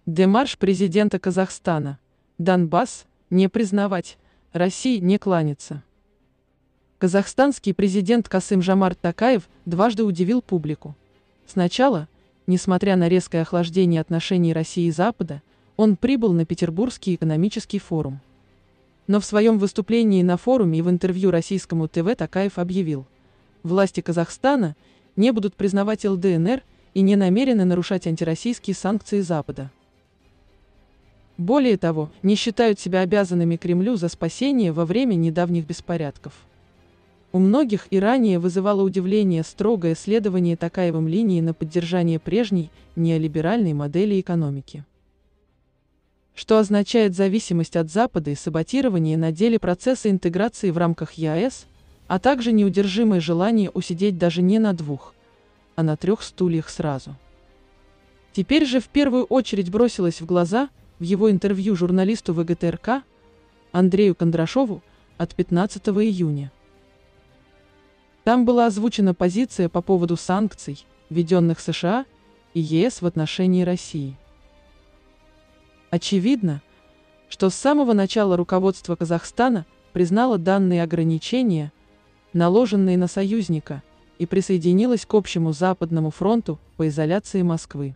Демарш президента Казахстана. Донбасс не признавать, России не кланяться. Казахстанский президент Касым-Жомарт Токаев дважды удивил публику. Сначала, несмотря на резкое охлаждение отношений России и Запада, он прибыл на Петербургский экономический форум. Но в своем выступлении на форуме и в интервью российскому ТВ Токаев объявил: власти Казахстана не будут признавать ЛДНР и не намерены нарушать антироссийские санкции Запада. Более того, не считают себя обязанными Кремлю за спасение во время недавних беспорядков. У многих и ранее вызывало удивление строгое следование Токаевым линии на поддержание прежней неолиберальной модели экономики, что означает зависимость от Запада и саботирование на деле процесса интеграции в рамках ЕАЭС, а также неудержимое желание усидеть даже не на двух, а на трех стульях сразу. Теперь же в первую очередь бросилось в глаза в его интервью журналисту ВГТРК Андрею Кондрашову от 15 июня. Там была озвучена позиция по поводу санкций, введенных США и ЕС в отношении России. Очевидно, что с самого начала руководство Казахстана признало данные ограничения, наложенные на союзника, и присоединилось к общему Западному фронту по изоляции Москвы.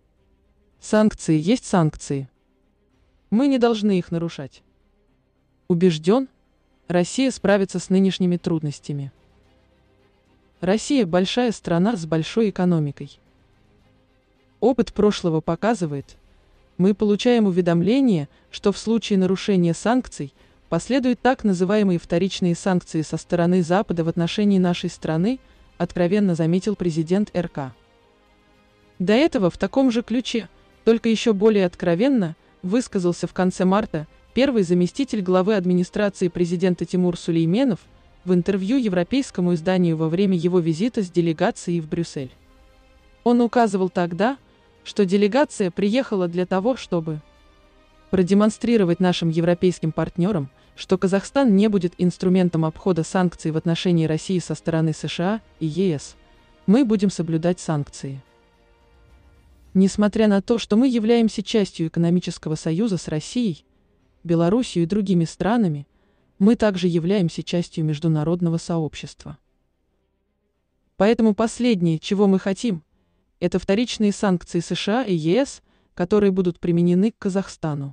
Санкции есть санкции. Мы не должны их нарушать. Убежден, Россия справится с нынешними трудностями. Россия – большая страна с большой экономикой. Опыт прошлого показывает, мы получаем уведомление, что в случае нарушения санкций последуют так называемые вторичные санкции со стороны Запада в отношении нашей страны, откровенно заметил президент РК. До этого в таком же ключе, только еще более откровенно, высказался в конце марта первый заместитель главы администрации президента Тимур Сулейменов в интервью европейскому изданию во время его визита с делегацией в Брюссель. Он указывал тогда, что делегация приехала для того, чтобы продемонстрировать нашим европейским партнерам, что Казахстан не будет инструментом обхода санкций в отношении России со стороны США и ЕС. Мы будем соблюдать санкции. Несмотря на то, что мы являемся частью экономического союза с Россией, Белоруссией и другими странами, мы также являемся частью международного сообщества. Поэтому последнее, чего мы хотим, это вторичные санкции США и ЕС, которые будут применены к Казахстану.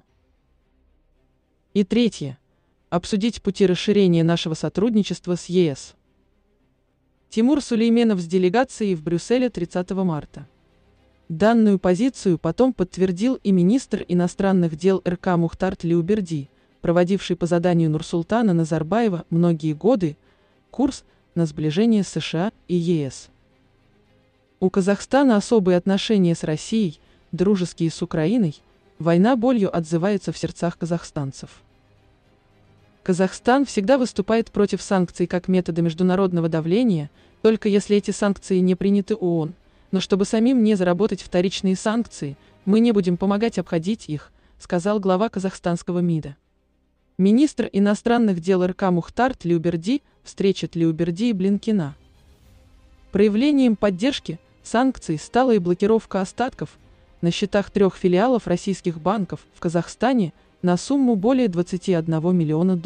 И третье. Обсудить пути расширения нашего сотрудничества с ЕС. Тимур Сулейменов с делегацией в Брюсселе 30 марта. Данную позицию потом подтвердил и министр иностранных дел РК Мухтар Тлеуберди, проводивший по заданию Нурсултана Назарбаева многие годы курс на сближение с США и ЕС. У Казахстана особые отношения с Россией, дружеские с Украиной, война болью отзывается в сердцах казахстанцев. Казахстан всегда выступает против санкций как метода международного давления, только если эти санкции не приняты ООН. Но чтобы самим не заработать вторичные санкции, мы не будем помогать обходить их, сказал глава казахстанского МИДа. Министр иностранных дел РК Мухтар Тлеуберди, встреча Тлеуберди и Блинкена. Проявлением поддержки санкций стала и блокировка остатков на счетах 3 филиалов российских банков в Казахстане на сумму более $21 миллиона.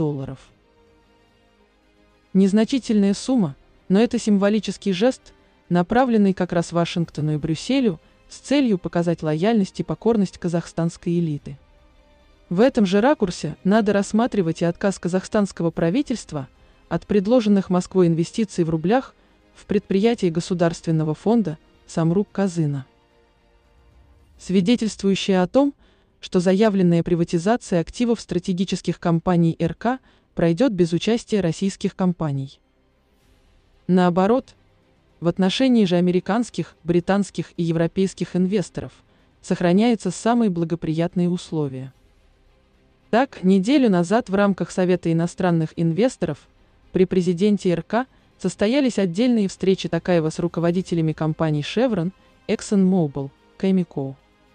Незначительная сумма, но это символический жест, направленный как раз Вашингтону и Брюсселю с целью показать лояльность и покорность казахстанской элиты. В этом же ракурсе надо рассматривать и отказ казахстанского правительства от предложенных Москвой инвестиций в рублях в предприятие Государственного фонда Самрук-Казына, свидетельствующее о том, что заявленная приватизация активов стратегических компаний РК пройдет без участия российских компаний. Наоборот, в отношении же американских, британских и европейских инвесторов сохраняются самые благоприятные условия. Так, неделю назад в рамках Совета иностранных инвесторов при президенте РК состоялись отдельные встречи Токаева с руководителями компаний Chevron, ExxonMobil, Cameco,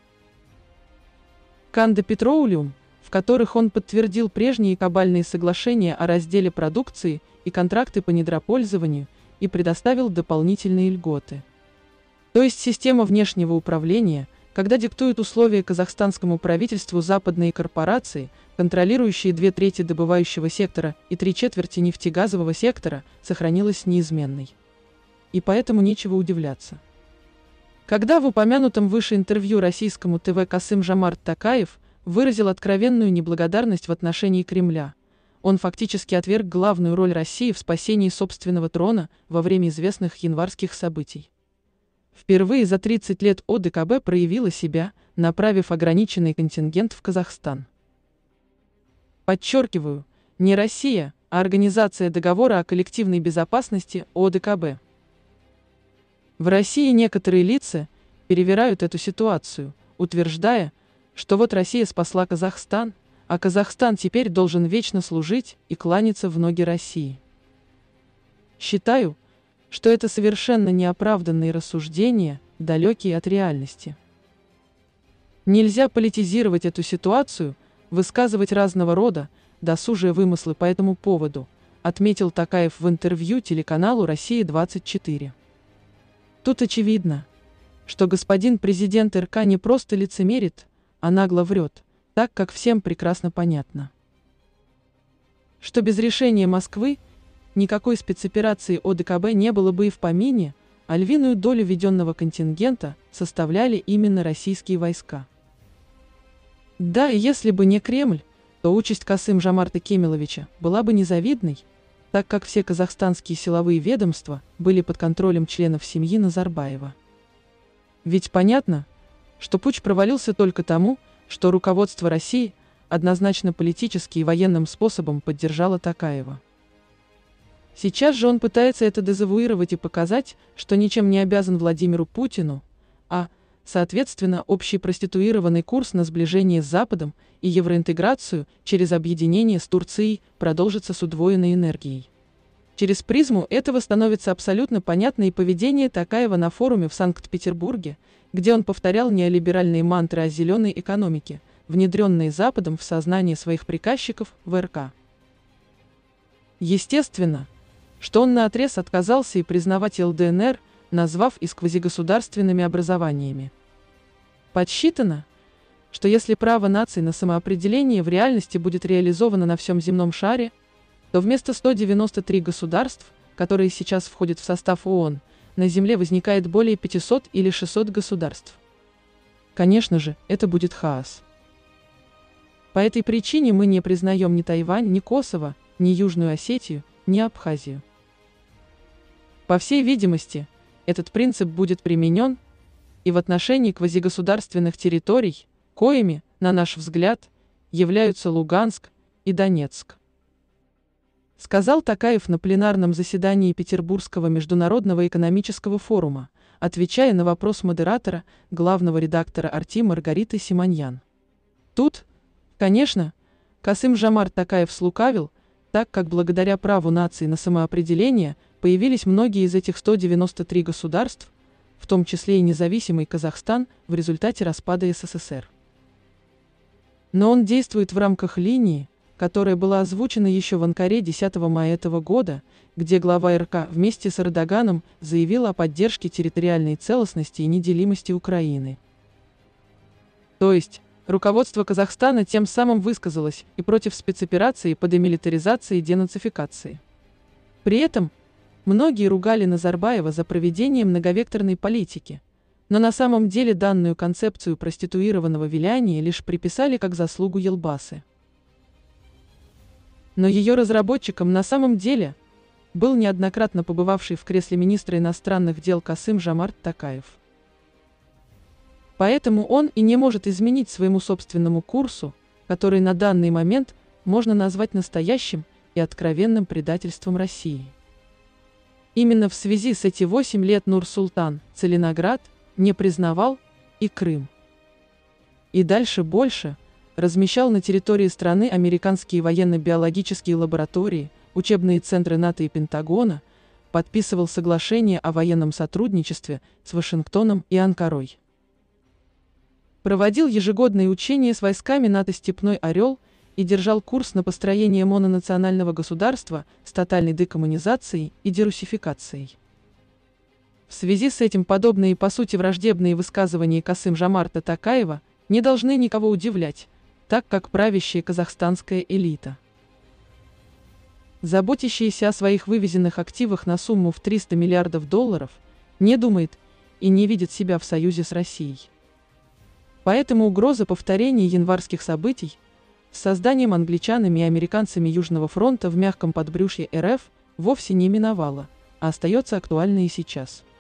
Kanda Petroleum, в которых он подтвердил прежние кабальные соглашения о разделе продукции и контракты по недропользованию и предоставил дополнительные льготы. То есть система внешнего управления, когда диктуют условия казахстанскому правительству западные корпорации, контролирующие 2/3 добывающего сектора и 3/4 нефтегазового сектора, сохранилась неизменной. И поэтому нечего удивляться. Когда в упомянутом выше интервью российскому ТВ Касым-Жомарт Токаев выразил откровенную неблагодарность в отношении Кремля, он фактически отверг главную роль России в спасении собственного трона во время известных январских событий. Впервые за 30 лет ОДКБ проявила себя, направив ограниченный контингент в Казахстан. Подчеркиваю, не Россия, а Организация договора о коллективной безопасности ОДКБ. В России некоторые лица перевирают эту ситуацию, утверждая, что вот Россия спасла Казахстан, а Казахстан теперь должен вечно служить и кланяться в ноги России. Считаю, что это совершенно неоправданные рассуждения, далекие от реальности. Нельзя политизировать эту ситуацию, высказывать разного рода, досужие вымыслы по этому поводу, отметил Токаев в интервью телеканалу «Россия-24». Тут очевидно, что господин президент РК не просто лицемерит, а нагло врет, так как всем прекрасно понятно, что без решения Москвы никакой спецоперации ОДКБ не было бы и в помине, а львиную долю введенного контингента составляли именно российские войска. Да, и если бы не Кремль, то участь Касым-Жомарта Кемеловича была бы незавидной, так как все казахстанские силовые ведомства были под контролем членов семьи Назарбаева. Ведь понятно, что путч провалился только тому, что руководство России однозначно политически и военным способом поддержало Токаева. Сейчас же он пытается это дезавуировать и показать, что ничем не обязан Владимиру Путину, а, соответственно, общий проституированный курс на сближение с Западом и евроинтеграцию через объединение с Турцией продолжится с удвоенной энергией. Через призму этого становится абсолютно понятно и поведение Токаева на форуме в Санкт-Петербурге, где он повторял неолиберальные мантры о зеленой экономике, внедренные Западом в сознание своих приказчиков в РК. Естественно, что он наотрез отказался и признавать ЛДНР, назвав их квазигосударственными образованиями. Подсчитано, что если право наций на самоопределение в реальности будет реализовано на всем земном шаре, то вместо 193 государств, которые сейчас входят в состав ООН, на Земле возникает более 500 или 600 государств. Конечно же, это будет хаос. По этой причине мы не признаем ни Тайвань, ни Косово, ни Южную Осетию, ни Абхазию. По всей видимости, этот принцип будет применен и в отношении квазигосударственных территорий, коими, на наш взгляд, являются Луганск и Донецк. Сказал Токаев на пленарном заседании Петербургского международного экономического форума, отвечая на вопрос модератора, главного редактора «Арти» Маргариты Симоньян. Тут, конечно, Касым-Жомарт Токаев слукавил, так как благодаря праву наций на самоопределение появились многие из этих 193 государств, в том числе и независимый Казахстан, в результате распада СССР. Но он действует в рамках линии, которая была озвучена еще в Анкаре 10 мая этого года, где глава РК вместе с Эрдоганом заявил о поддержке территориальной целостности и неделимости Украины. То есть, руководство Казахстана тем самым высказалось и против спецоперации по демилитаризации и денацификации. При этом, многие ругали Назарбаева за проведение многовекторной политики, но на самом деле данную концепцию проституированного виляния лишь приписали как заслугу Елбасы. Но ее разработчиком на самом деле был неоднократно побывавший в кресле министра иностранных дел Касым-Жомарт Токаев. Поэтому он и не может изменить своему собственному курсу, который на данный момент можно назвать настоящим и откровенным предательством России. Именно в связи с эти 8 лет Нур-Султан, Целиноград, не признавал и Крым. И дальше больше размещал на территории страны американские военно-биологические лаборатории, учебные центры НАТО и Пентагона, подписывал соглашение о военном сотрудничестве с Вашингтоном и Анкарой. Проводил ежегодные учения с войсками НАТО «Степной Орел» и держал курс на построение мононационального государства с тотальной декоммунизацией и дерусификацией. В В связи с этим подобные по сути враждебные высказывания Касым-Жомарта Токаева не должны никого удивлять, так как правящая казахстанская элита, заботящаяся о своих вывезенных активах на сумму в 300 миллиардов долларов, не думает и не видит себя в союзе с Россией. Поэтому угроза повторения январских событий с созданием англичанами и американцами Южного фронта в мягком подбрюшье РФ вовсе не миновала, а остается актуальной и сейчас.